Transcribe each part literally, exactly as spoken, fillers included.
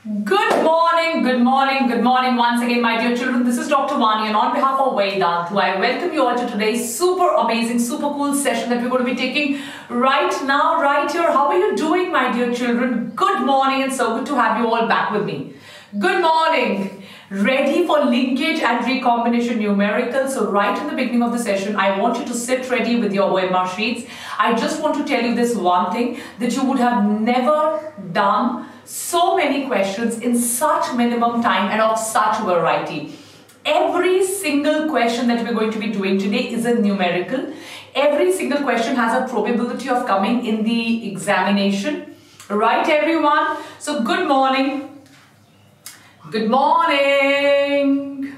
Good morning, good morning, good morning once again, my dear children. This is Doctor Vani, and on behalf of Vedantu, I welcome you all to today's super amazing, super cool session that we're going to be taking right now, right here. How are you doing, my dear children? Good morning, and so good to have you all back with me. Good morning. Ready for linkage and recombination numericals? So right in the beginning of the session, I want you to sit ready with your O M R sheets. I just want to tell you this one thing, that you would have never done so many questions in such minimum time and of such variety. Every single question that we're going to be doing today is a numerical. Every single question has a probability of coming in the examination. Right, everyone? So good morning. Good morning.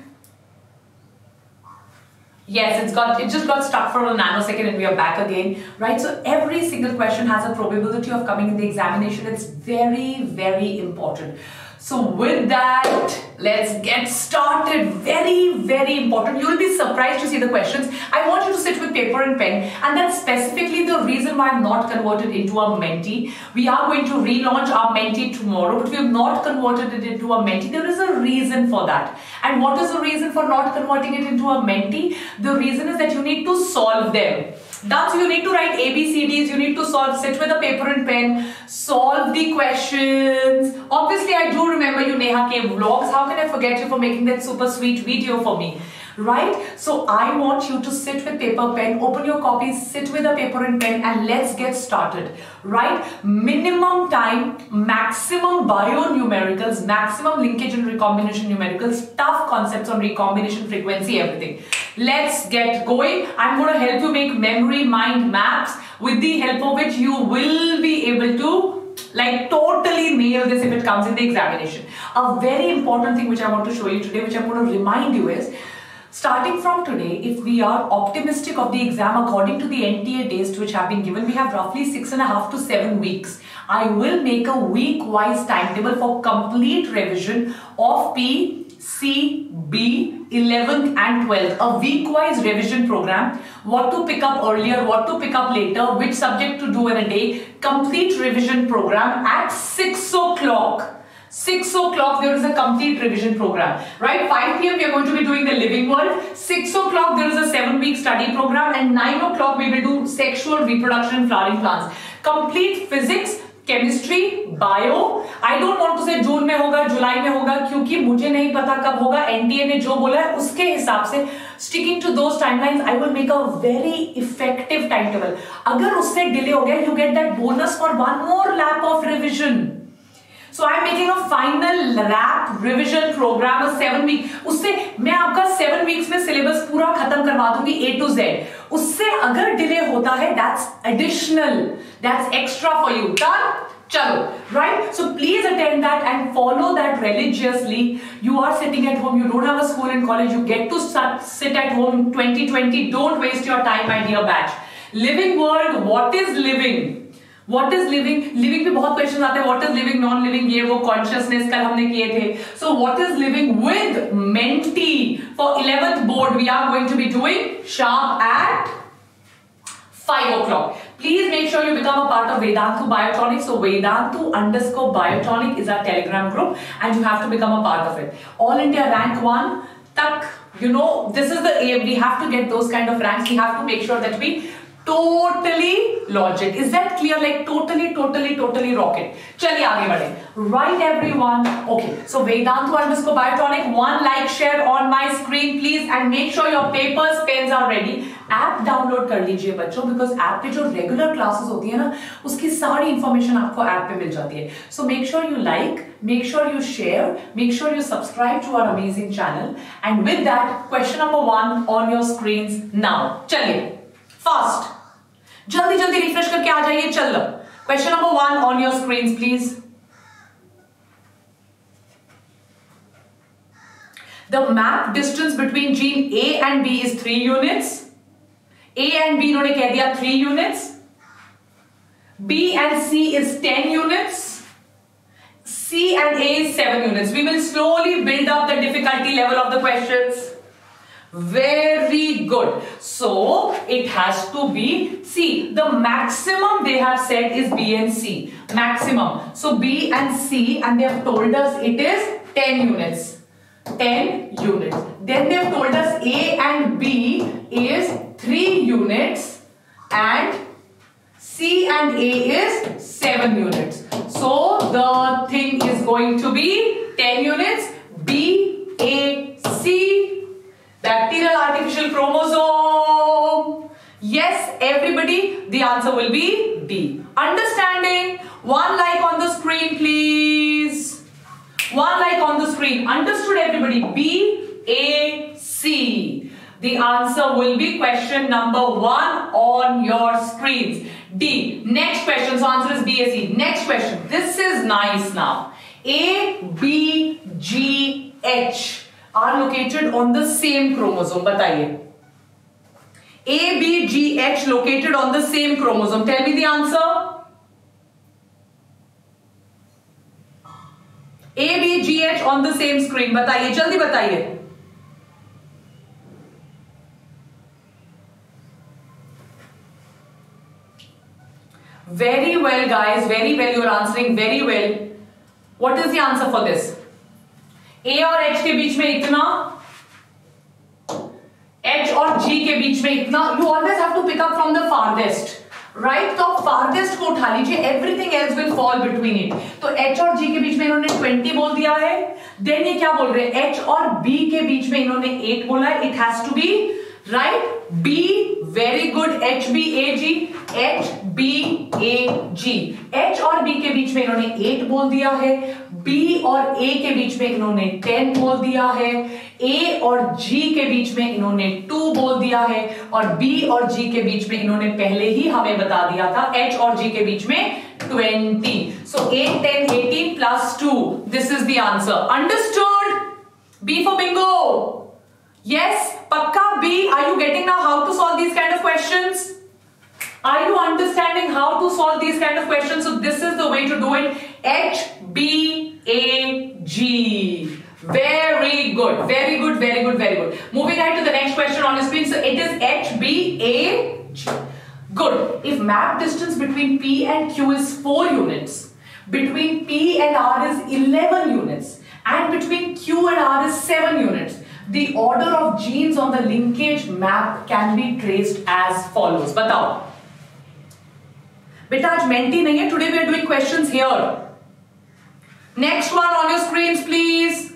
Yes, it's got it just got stuck for a nanosecond and we are back again, right? So every single question has a probability of coming in the examination. It's very, very important. So with that, let's get started. Very, very important. You will be surprised to see the questions. I want you to sit with paper and pen, and that's specifically the reason why I'm not converted into a Menti. We are going to relaunch our Menti tomorrow, but we have not converted it into a Menti. There is a reason for that. And what is the reason for not converting it into a Menti? The reason is that you need to solve them. That's, you need to write A B C Ds, you need to solve, sit with a paper and pen, solve the questions. Obviously, I do remember you, Neha K Vlogs. How can I forget you for making that super sweet video for me? Right? So I want you to sit with paper, pen, open your copies, sit with a paper and pen, and let's get started. Right? Minimum time, maximum bio-numericals, maximum linkage and recombination numericals, tough concepts on recombination frequency, everything. Let's get going. I'm going to help you make memory mind maps, with the help of which you will be able to like totally nail this if it comes in the examination. A very important thing which I want to show you today, which I'm going to remind you is, starting from today, if we are optimistic of the exam according to the N T A days which have been given, we have roughly six and a half to seven weeks. I will make a week-wise timetable for complete revision of P, C, B, eleventh and twelfth. A week-wise revision program. What to pick up earlier, what to pick up later, which subject to do in a day. Complete revision program at six o'clock. six o'clock there is a complete revision program, right? five P M we are going to be doing the living world. six o'clock there is a seven week study program, and nine o'clock we will do sexual reproduction in flowering plants. Complete physics, chemistry, bio. I don't want to say June में होगा, July में होगा, क्योंकि मुझे नहीं पता कब होगा. N T A ने जो बोला है उसके हिसाब से, sticking to those timelines, I will make a very effective timetable. अगर उससे delay हो गया, you get that bonus for one more lap of revision. So I am making a final wrap revision program, a seven week. उससे मैं आपका seven weeks में syllabus पूरा खत्म करवा दूंगी A to Z. उससे अगर delay होता है, that's additional, that's extra for you. Done? Chalo, right? So please attend that and follow that religiously. You are sitting at home, you don't have a school and college, you get to sit at home twenty twenty. Don't waste your time, my dear batch. Living world, what is living? What is living? Living पे बहुत questions आते हैं. What is living, non-living, ये वो consciousness कल हमने किए थे. So what is living with Menti for eleventh board? We are going to be doing sharp at five o'clock. Please make sure you become a part of Vedantu Biotonic. So Vedantu underscore Biotonic is our Telegram group, and you have to become a part of it. All India rank one, tak, you know, this is the aim. We have to get those kind of ranks. We have to make sure that we totally logic. Is that clear? Like totally, totally, totally rocket. चलिए आगे बढ़े. Right, everyone. Okay. So Vedantu underscore Biotonic. One like, share on my screen, please, and make sure your papers, pens are ready. App download कर लीजिए बच्चों, because app पे जो regular classes होती है ना, उसकी सारी information आपको app पे मिल जाती है. So make sure you like, make sure you share, make sure you subscribe to our amazing channel. And with that, question number one on your screens now. चलिए. Fast. जल्दी जल्दी रिफ्रेश करके आ जाइए. चल. Question number one on your screens, please. The map distance between gene A and B is three units. A and B इन्होंने कह दिया three units. B and C is ten units. C and A is seven units. We will slowly build up the difficulty level of the questions. Very good. So it has to be C. The maximum they have said is B and C. Maximum. So B and C, and they have told us it is ten units. ten units. Then they have told us A and B is three units and C and A is seven units. So the thing is going to be ten units. B, A, C. Bacterial artificial chromosome. Yes, everybody, the answer will be D. Understanding? One like on the screen, please. One like on the screen. Understood, everybody? B, A, C. The answer will be question number one on your screens. D. Next question. So answer is B, A, C. Next question. This is nice now. A, B, G, H are located on the same chromosome. Bataiye. A, B, G, H located on the same chromosome. Tell me the answer. A, B, G, H on the same screen. Bataiye. Jaldi bataiye. Very well, guys. Very well. You are answering very well. What is the answer for this? A और H के बीच में इतना, H और G के बीच में इतना. You always have to pick up from the farthest, right? तो farthest को उठा लीजिए. Everything else will fall between it. तो H और G के बीच में इन्होंने twenty बोल दिया है. Then ये क्या बोल रहे हैं? H और B के बीच में इन्होंने eight बोला है. It has to be right. B, very good. H, B, A, G. H, B, A, G. H और B के बीच में इन्होंने eight बोल दिया है. B और A के बीच में इन्होंने ten बोल दिया है. A और G के बीच में इन्होंने two बोल दिया है. और B और G के बीच में इन्होंने पहले ही हमें बता दिया था H और G के बीच में twenty. So eight, ten, eighteen plus two. This is the answer. Understood? B for bingo. Yes, Pakka B. Are you getting now how to solve these kind of questions? Are you understanding how to solve these kind of questions? So this is the way to do it. H, B, A, G. Very good. Very good. Very good. Very good. Moving ahead to the next question on the screen. So it is H, B, A, G. Good. If map distance between P and Q is four units, between P and R is eleven units, and between Q and R is seven units, the order of genes on the linkage map can be traced as follows. Batao. Beta, aaj menti nahi hai. Today we are doing questions here. Next one on your screens, please.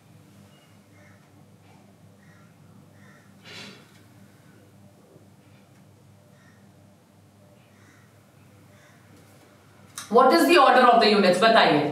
What is the order of the units? Bataiye.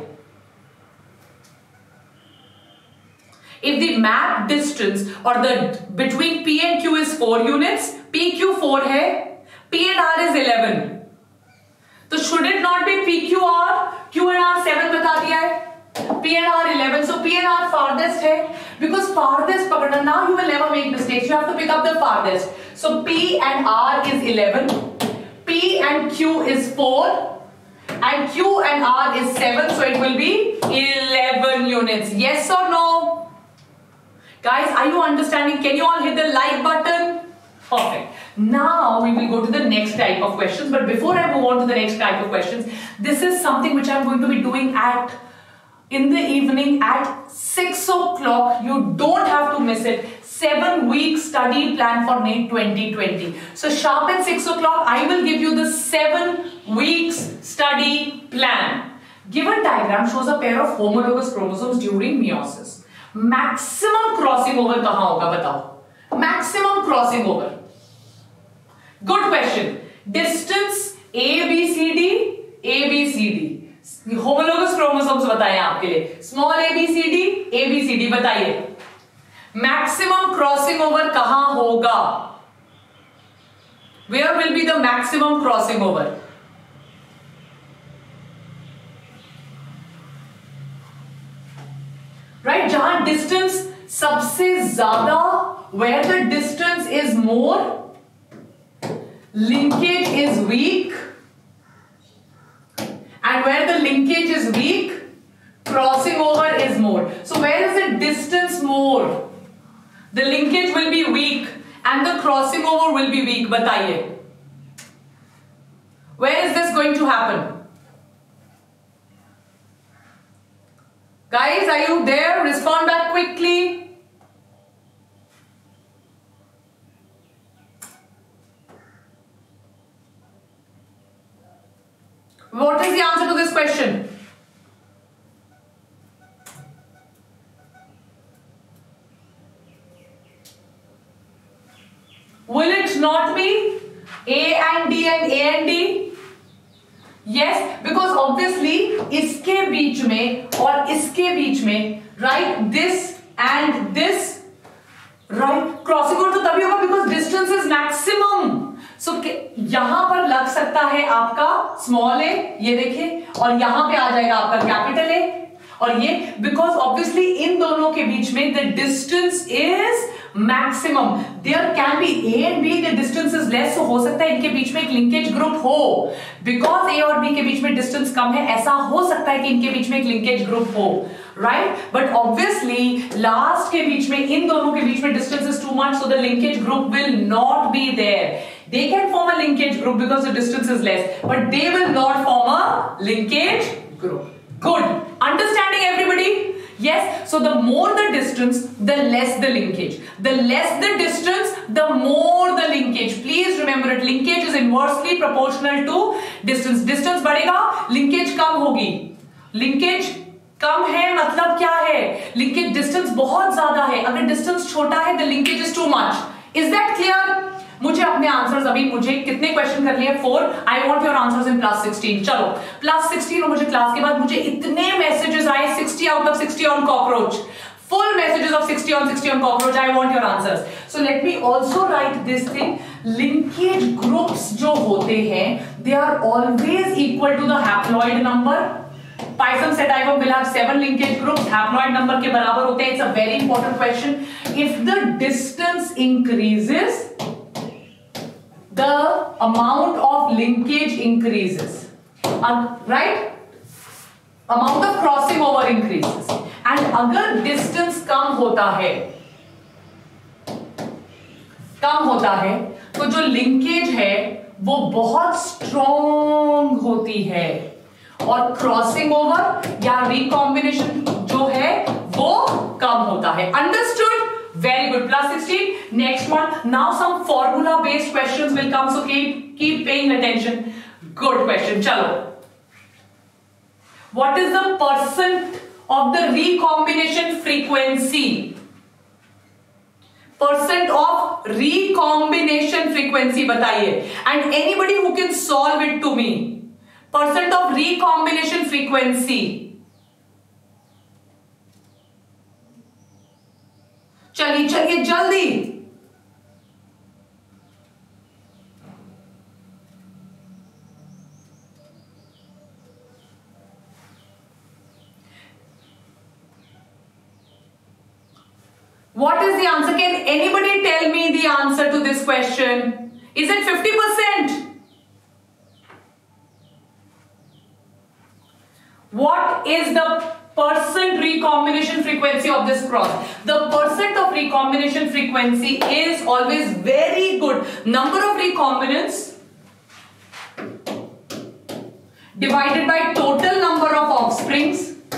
If the map distance or the between P and Q is four units, P Q four hai, P and R is eleven. So should it not be P Q R? Q and R seven बता दिया है. P and R eleven. So P and R farthest है. Because farthest पकड़ना, now you will never make mistakes. You have to pick up the farthest. So P and R is eleven. P and Q is four. And Q and R is seven. So it will be eleven units. Yes or no? Guys, are you understanding? Can you all hit the like button? Perfect. Now we will go to the next type of questions. But before I move on to the next type of questions, this is something which I'm going to be doing at in the evening at six o'clock. You don't have to miss it. Seven week study plan for NEET twenty twenty. So sharp at six o'clock, I will give you the seven weeks study plan. Given diagram shows a pair of homologous chromosomes during meiosis. Maximum crossing over kahan hoga batao? Maximum crossing over. Good question. Distance A B C D, A B C D. Homologous chromosomes बताएं आपके लिए. Small A B C D, A B C D बताइए. Maximum crossing over कहाँ होगा? Where will be the maximum crossing over? Right, जहां distance सबसे ज्यादा, where the distance is more, linkage is weak, and where the linkage is weak, crossing over is more. So where is the distance more? The linkage will be weak, and the crossing over will be weak. बताइए, where is this going to happen? Guys, are you there? Respond back quickly. What is the answer to this question? Will it not be A and D and A and D? Yes, because obviously इसके बीच में और इसके बीच में, right, this and this, right, crossing over तो तभी होगा because distance is maximum. So यहां पर लग सकता है आपका स्मॉल ए, ये देखिए, और यहां पे आ जाएगा आपका कैपिटल ए, और ये बिकॉज ऑब्वियसली इन दोनों के बीच में the distance is maximum. There can be A and B, the distance is less, हो सकता है इनके बीच में एक लिंकेज ग्रुप हो. बिकॉज ए और बी के बीच में डिस्टेंस कम है, ऐसा हो सकता है कि इनके बीच में एक लिंकेज ग्रुप हो, राइट. बट ऑब्वियसली लास्ट के बीच में, इन दोनों के बीच में distance is too much, so the linkage group will not be there. They can form a linkage group because the distance is less, but they will not form a linkage group. Good. Understanding, everybody? Yes. So the more the distance, the less the linkage. The less the distance, the more the linkage. Please remember it. Linkage is inversely proportional to distance. Distance बढ़ेगा, linkage कम होगी. Linkage कम है मतलब क्या है? Linkage distance बहुत ज्यादा है. अगर distance छोटा है, the linkage is too much. Is that clear? मुझे अपने आंसर्स, अभी मुझे कितने क्वेश्चन कर लिए? Four. I want your answers in plus sixteen. चलो प्लस सिक्सटीन, और मुझे क्लास के बाद मुझे इतने मैसेजेस आए, sixty out of sixty on cockroach, full messages of sixty on sixty on cockroach. I want your answers. So let me also write this thing. Linkage groups जो होते हैं, they are always equal to the haploid number. Python said I will have seven linkage groups. Haploid number के बराबर होते हैं. It's a very important question. If the distance increases, the amount of linkage increases, uh, right? Amount of crossing over increases. And अगर distance कम होता है, कम होता है, तो जो linkage है वो बहुत strong होती है, और crossing over या recombination जो है वो कम होता है. Understood? Very good. Plus sixteen. Next one. Now some formula based questions will come, so keep keep paying attention. Good question. Chalo. What is the percent of the recombination frequency? Percent of recombination frequency बताइए. And anybody who can solve it to me. Percent of recombination frequency. चलिए चलिए जल्दी. What is the answer? Can anybody tell me the answer to this question? Is it fifty percent? What is the percent recombination frequency of this cross? The percent of recombination frequency is always very good. Number of recombinants divided by total number of offsprings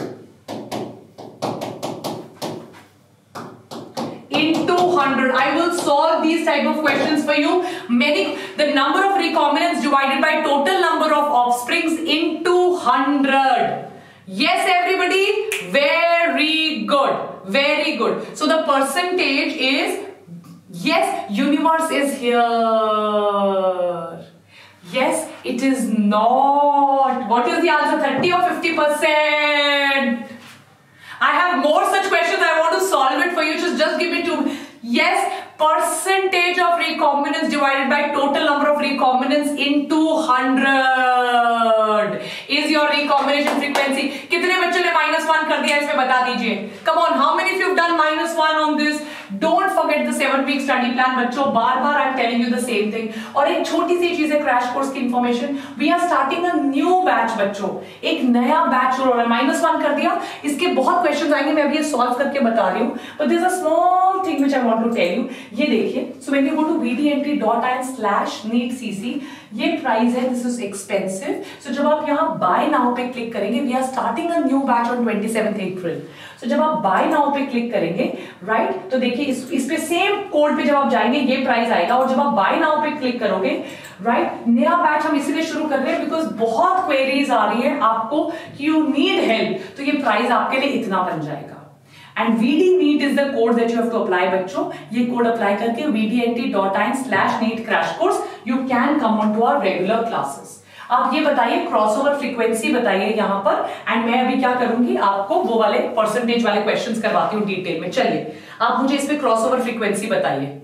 into one hundred. I will solve these type of questions for you. Many, the number of recombinants divided by total number of offsprings into one hundred. Yes, everybody? Very good. Very good. So the percentage is, yes, universe is here. Yes, it is not. What is the answer? thirty or fifty percent? I have more such questions. I want to solve it for you. Just, just give me two. Yes, percentage of recombinants divided by total number of recombinants into one hundred is your recombination frequency. कितने बच्चों ने minus one कर दिया इसमें बता दीजिए. Come on, how many of you have done minus one on this? Don't forget the seven week study plan. बच्चों बार बार I am telling you the same thing. और एक छोटी सी चीज है क्रैश कोर्स की information, we are starting a new batch बच्चों, एक नया बैच शुरू हो रहा है। माइनस वन कर दिया, इसके बहुत क्वेश्चन आएंगे, मैं अभी ये सॉल्व करके बता रही हूँ, but there is a small thing which I want to tell you. ये देखिए, so when you go to vdnt dot I N slash NEET C C, ये प्राइस है, दिस इज एक्सपेंसिव। सो जब आप यहाँ बाय नाउ पे click करेंगे, we are starting a new batch on twenty seventh April. So जब आप buy now पे क्लिक करेंगे, राइट right, तो देखिए इस, इस पे सेम कोड पे जब आप जाएंगे ये प्राइस आएगा, और जब आप बाय नाउ पे क्लिक करोगे, राइट right, नया बैच हम इसीलिए शुरू कर रहे हैं बिकॉज बहुत क्वेरीज आ रही है आपको कि यू नीड हेल्प, तो ये प्राइस आपके लिए इतना बन जाएगा। And V D NEET is the code that you have to apply बच्चों। ये कोड अप्लाई करके vdnt dot I N slash NEET crash course you can come on to our regular classes. आप ये बताइए क्रॉसओवर फ्रीक्वेंसी बताइए यहां पर, and मैं अभी क्या करूंगी आपको वो वाले परसेंटेज वाले क्वेश्चंस करवाती हूं डिटेल में। चलिए आप मुझे इसमें क्रॉसओवर फ्रीक्वेंसी बताइए।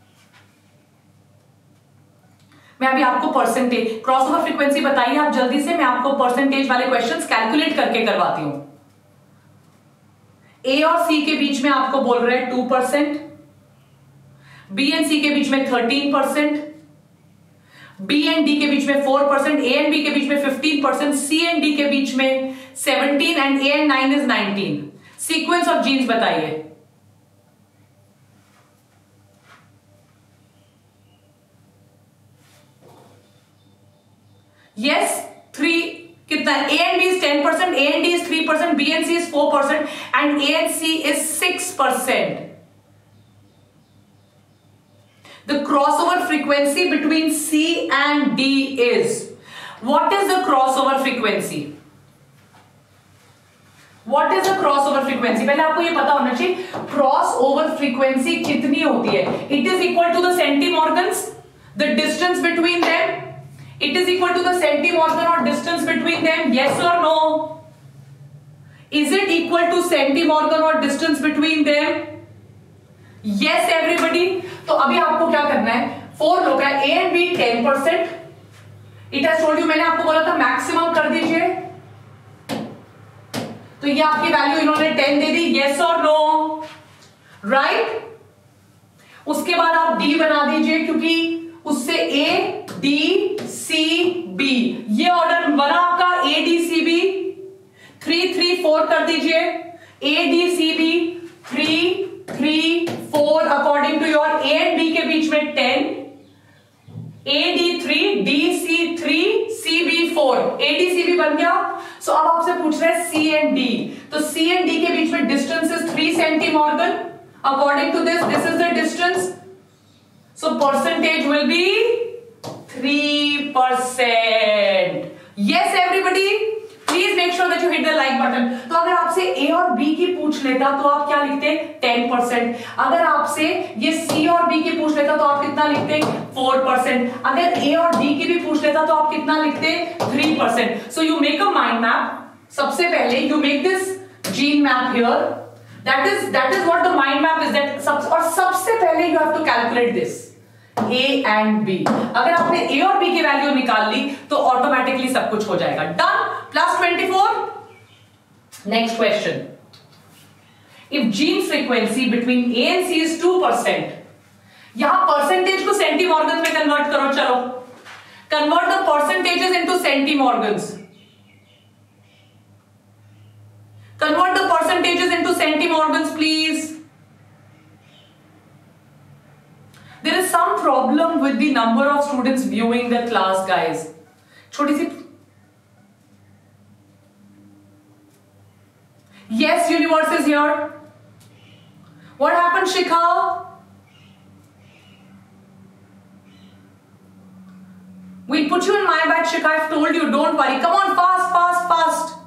मैं अभी आपको परसेंटेज क्रॉसओवर फ्रीक्वेंसी बताइए आप जल्दी से, मैं आपको परसेंटेज वाले क्वेश्चंस कैलकुलेट करके करवाती हूं। ए और सी के बीच में आपको बोल रहे हैं two percent, B and C के बीच में thirteen percent, B and D के बीच में four percent, A and B के बीच में fifteen percent, C and D के बीच में seventeen and A and nine is nineteen. Sequence of genes बताइए। यस थ्री कितना? A and B is ten percent, A and D is three percent, B and C is four percent and A and C is six percent. The crossover frequency between C and D is, what is the crossover frequency? What is the crossover frequency? पहले आपको ये पता होना चाहिए crossover frequency कितनी होती है। It is equal to the centimorgans, the distance between them. It is equal to the centimorgan or distance between them. Yes or no? Is it equal to centimorgan or distance between them? Yes everybody. तो अभी आपको क्या करना है, four लोग है, A and B ten percent, it has told you, मैंने आपको बोला था मैक्सिमम कर दीजिए, तो ये आपकी वैल्यू इन्होंने टेन दे दी। यस और नो? राइट। उसके बाद आप डी बना दीजिए, क्योंकि उससे ए डी सी बी, ये ऑर्डर बना आपका A D C B, three three four कर दीजिए, A D C B three three four according to your, A and B के बीच में ten, A D three, D C three, C B four, A D C B बन गया। सो so, अब आपसे पूछ रहे हैं सी एंड डी, तो सी एंड डी के बीच में distance is three centimorgan, according to this this is the distance, so percentage will be three percent. Yes everybody, please make sure that you hit the like button. तो अगर आपसे ए और B की पूछ लेता तो आप क्या लिखते? Ten percent. अगर आपसे ये सी और बी की पूछ लेता तो आप कितना लिखते? Four percent. अगर ए और डी की भी पूछ लेता तो आप कितना लिखते? Three percent. So you make a mind map. सबसे पहले you make this gene map here, that is that is what the mind map is, that सब, और सबसे पहले you have to calculate this A and B. अगर आपने ए और B की वैल्यू निकाल ली तो ऑटोमेटिकली सब कुछ हो जाएगा। Done. Plus twenty four. Next question, if gene frequency between A and C is two percent, यहां परसेंटेज को सेंटीमॉर्गन में कन्वर्ट करो। चलो convert the percentages into centimorgans, convert the percentages into centimorgans please. There is some problem with the number of students viewing the class, guys. छोटी सी, yes, universe is here. What happened, Shikha? We'll put you in my batch, Shikha. I've told you, don't worry. Come on, fast, fast, fast.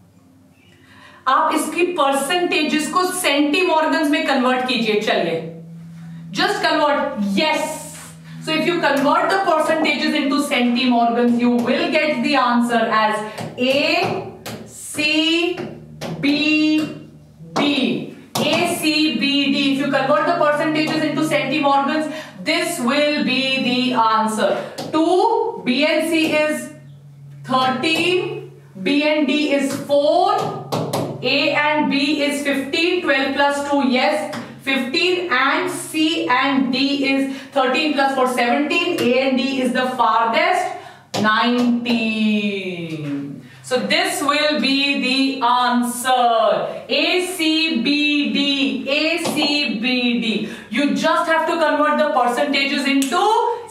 आप इसकी percentages को सेंटीमॉर्गन्स में convert कीजिए। चलिए just convert. Yes, so if you convert the percentages into centimorgans, you will get the answer as A C B D. A C B D. If you convert the percentages into centimorgans, this will be the answer. two, B and C is thirteen, B and D is four, A and B is fifteen, twelve plus two, yes, fifteen, and C and D is thirteen plus four, seventeen. A and D is the farthest, nineteen. So this will be the answer. A, C, B, D. A, C, B, D. You just have to convert the percentages into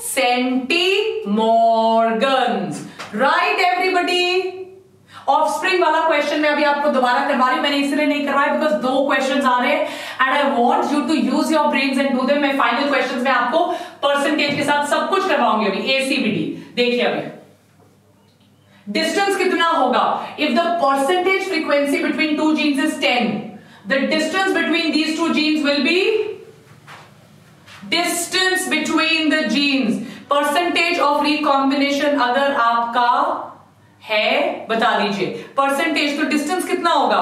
centimorgans. Right, everybody? Offspring वाला question मैं अभी आपको दोबारा करवा रही हूं, मैंने इसलिए नहीं करवाया बिकॉज दो क्वेश्चंस आ रहे हैं and I want you to use your brains and do them. मैं फाइनल क्वेश्चंस में आपको परसेंटेज के साथ सब कुछ करवाऊंगी अभी. एसीबीडी देखिए अभी डिस्टेंस कितना होगा if the percentage frequency between two genes is ten. The distance between these two genes will be distance between the genes. Percentage of recombination अगर आपका है बता दीजिए. परसेंटेज तो डिस्टेंस कितना होगा.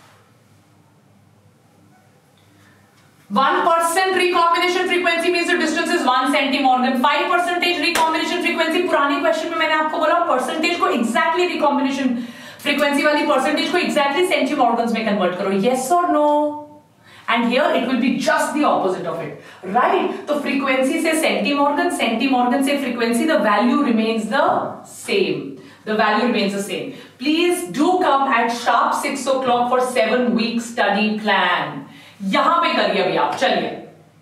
One percent recombination frequency means the distance is one centimorgan. Five percentage recombination frequency पुराने question में मैंने आपको बोला परसेंटेज को एग्जैक्टली रिकॉम्बिनेशन फ्रीक्वेंसी वाली परसेंटेज को एग्जैक्टली सेंटीमॉर्गन्स में कन्वर्ट करो. यस और no. And here it will be just the opposite of it, right? तो frequency से centimorgan, centimorgan से frequency, the value remains the same. The value remains the same. Please do come at sharp six o'clock for seven week study plan. यहां पे करिए अभी आप. चलिए.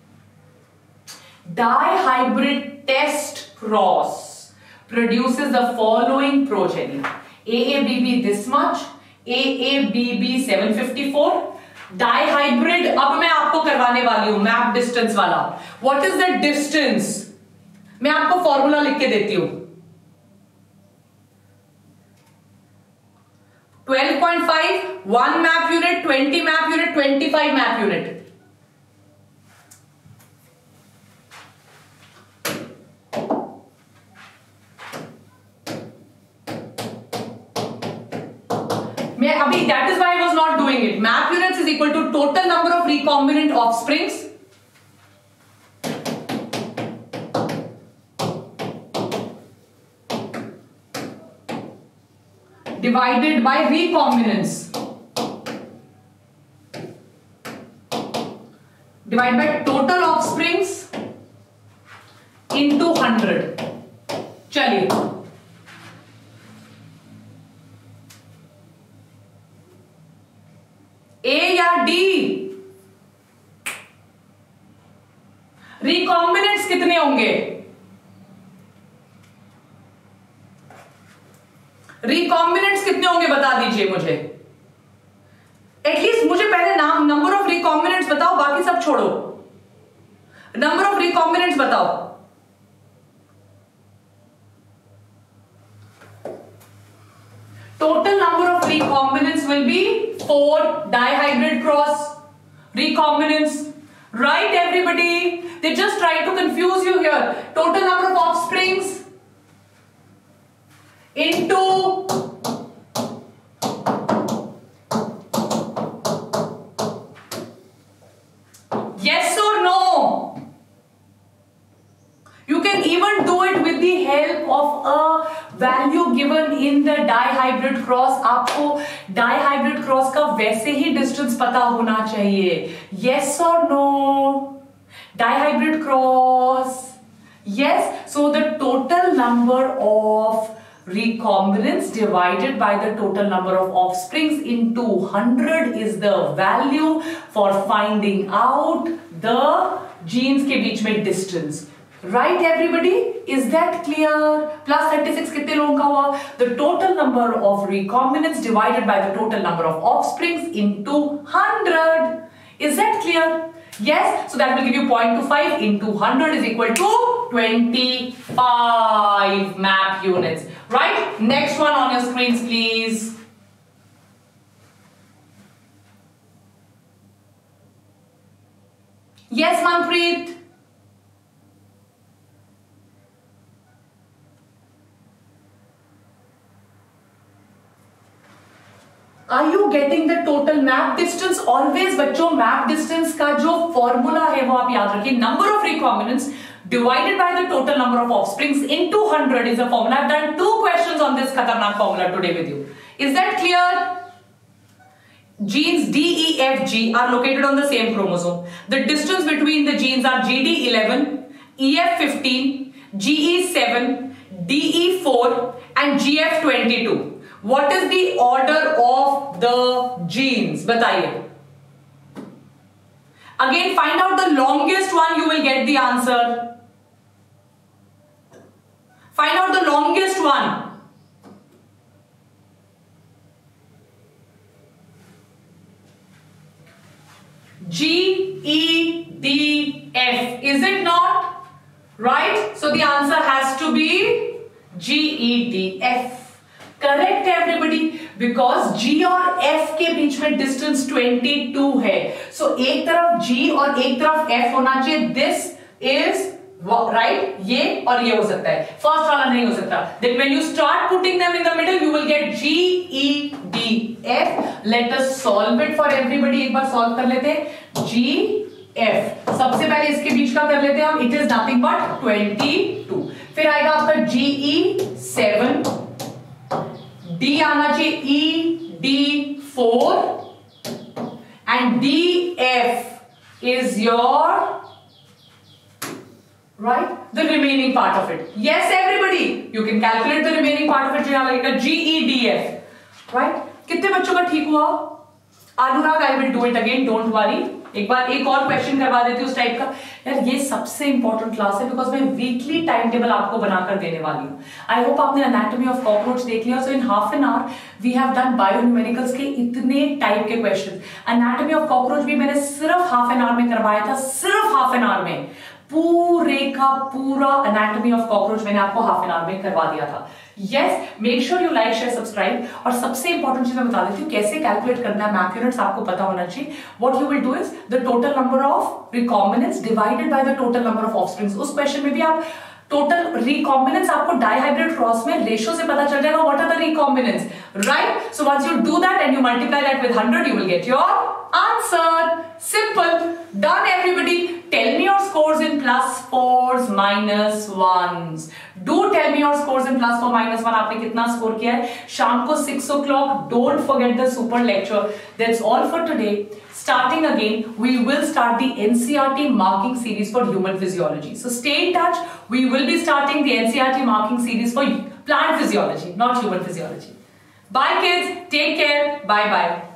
Dihybrid test cross produces the following progeny. A A B B this much, A A B B seven fifty-four. Dihybrid अब मैं आपको करवाने वाली हूं मैप डिस्टेंस वाला. What is the distance? मैं आपको फॉर्मूला लिख के देती हूं. twelve point five, one map unit, twenty map unit, twenty-five map unit. मैं अभी that is why I was not doing it. Map units is equal to total number of recombinant offsprings divided by recombinants divided by total offsprings into one hundred. चलिए ए या D. Recombinants कितने होंगे. Recombinants कितने होंगे बता दीजिए मुझे. At least मुझे पहले नाम नंबर ऑफ रिकॉम्बिनेंट्स बताओ, बाकी सब छोड़ो. नंबर ऑफ रिकॉम्बिनेंट्स बताओ. Total number of recombinants will be four. Dihybrid cross recombinants, right everybody? They just try to confuse you here. Total number of offsprings into yes or no. You can even do it with the help of a value given in the dihybrid cross. आपको dihybrid cross का वैसे ही distance पता होना चाहिए. Yes or no? Dihybrid cross. Yes. So the total number of recombinants divided by the total number of offsprings into one hundred is the value for finding out the genes के बीच में distance. Right everybody? Is that clear? Plus thirty-six कितने लोगों का हुआ? The total number of recombinants divided by the total number of offsprings into one hundred. Is that clear? Yes. So that will give you zero point two five into one hundred is equal to twenty-five map units. Right? Next one on your screens please. Yes Manpreet. Are you getting the total map distance? Always बच्चों map distance का जो formula है वो आप याद रखिए. Number of recombinants divided by the total number of offsprings into one hundred is the formula. I've done two questions on this खतरनाक formula today with you. Is that clear? genes D, E, F, G are located on the same chromosome. The distance between the genes are G D eleven, E F fifteen, G E seven, D E four and G F twenty-two. What is the order of the genes? बताइए. Again, find out the longest one, you will get the answer. Find out the longest one. G, E, D, F. Is it not? Right? So the answer has to be G, E, D, F. Correct everybody? Because G और F के बीच में distance twenty-two है. So एक तरफ G और एक तरफ F होना चाहिए. This is right. ये और ये हो सकता है. First वाला नहीं हो सकता. Then when you start putting them in the middle, you will get G, E, D, F. Let us solve it for everybody. एक बार solve कर लेते हैं. G, F. सबसे पहले इसके बीच का कर लेते हैं हम. It is nothing but twenty-two. फिर आएगा आपका G, E, seven. D आना चाहिए E, D, four. And D, F is your right, the remaining part of it. Yes, everybody, you can calculate the remaining part of it. जो यहाँ लगेगा G, E, D, F. Right? कितने बच्चों का ठीक हुआ? अनुराग, I will do it again. Don't worry. एक बार एक और क्वेश्चन करवा देती हूँ उस टाइप का. यार ये सबसे इंपॉर्टेंट क्लास है बिकॉज मैं वीकली टाइम टेबल आपको बनाकर देने वाली हूँ. आई होप आपने एनाटॉमी ऑफ कॉकरोच देख लिया. So in half an hour we have done bionumericals के इतने टाइप के क्वेश्चन. एनाटॉमी ऑफ कॉकरोच भी मैंने सिर्फ हाफ एन आवर में करवाया था. सिर्फ हाफ एन आवर में पूरे का पूरा एनाटॉमी ऑफ कॉकरोच मैंने आपको हाफ एन आवर में करवा दिया था. Yes, make sure you like share subscribe. और सबसे इंपॉर्टेंट चीज मैं बता देती हूँ कैसे कैलकुलेट करना है. मैथ यूनिट्स आपको पता होना चाहिए. What you will do is the total number of recombinants divided by the total number of offsprings. उस क्वेश्चन में भी आप टोटल रिकॉम्बिनेंट्स आपको डाइहाइब्रिड क्रॉस में रेशियो से पता चल जाएगा what are the recombinants. Right? So once you do that and you multiply that with hundred you will get your answer. Simple. Done everybody. Tell me your scores in plus fours minus ones. Do tell me your scores in plus four minus one. आपने कितना score किया है? शाम को six o'clock. Don't forget the super lecture. That's all for today. Starting again, we will start the N C R T marking series for human physiology. So stay in touch. We will be starting the N C R T marking series for plant physiology, not human physiology. Bye kids. Take care. Bye bye.